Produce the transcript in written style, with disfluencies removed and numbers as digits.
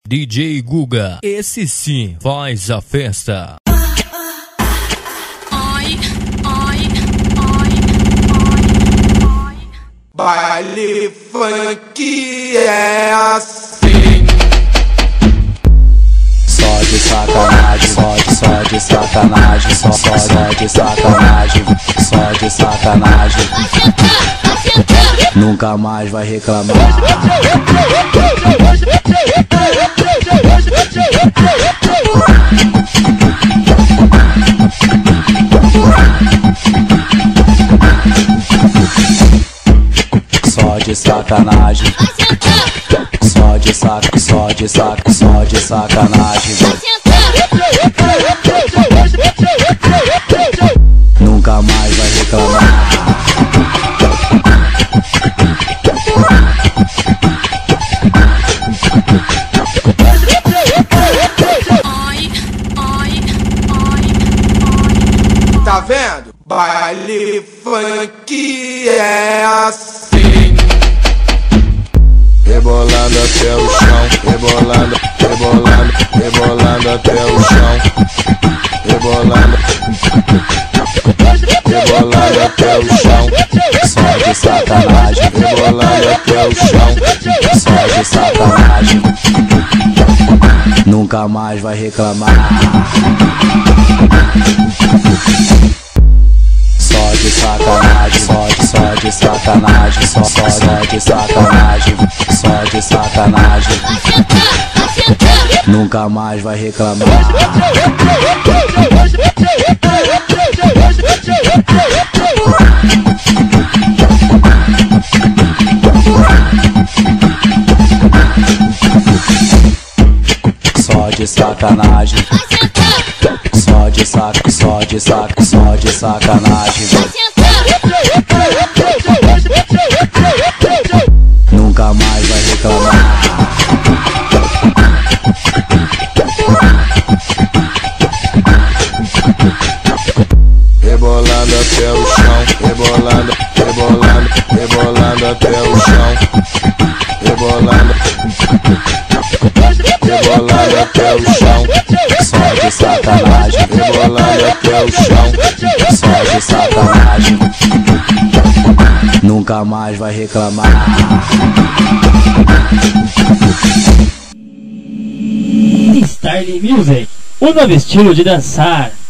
DJ Guga, esse sim faz a festa. Baile funk é assim. Só de sacanagem, só de sacanagem, só de sacanagem, só de sacanagem. Nunca mais vai reclamar. Só de sacanagem, só de sacanagem. Nunca mais vai reclamar. Tá vendo? Baile funk é assim. Rebolando até o chão, rebolando, rebolando, rebolando até o chão, rebolando, rebolando até o chão. Só de sacanagem, Rebolando até o chão, só de sacanagem. Nunca mais vai reclamar. Só de sacanagem, só de sacanagem, só de sacanagem, só de sacanagem. Nunca mais vai reclamar. Só de sacanagem, só de sacanagem. Nunca mais vai reclamar. rebolando até o chão, rebolando, rebolando, rebolando até o chão, rebolando, rebolando até o chão. Só de sacanagem, Rebolando até o chão, só de sacanagem. Nunca mais vai reclamar. Style Music, um novo estilo de dançar.